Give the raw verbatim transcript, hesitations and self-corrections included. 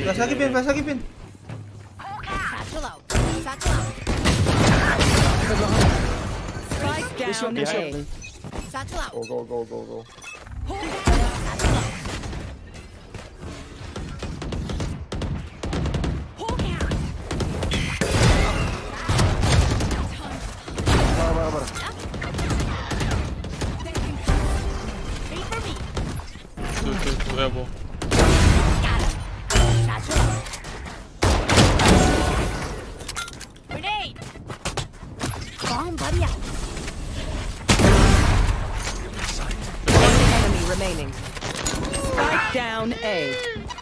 Flash lagi pin, flash lagi pin. Satchel out. Satchel out. Spike down A. Satchel out. Go go go go go. Satchel out. Bara bara bara. Wait for me. Two, two, two elbow. Got him. Satchel out. Grenade. Bomb buddy out. One enemy remaining. Spike down A.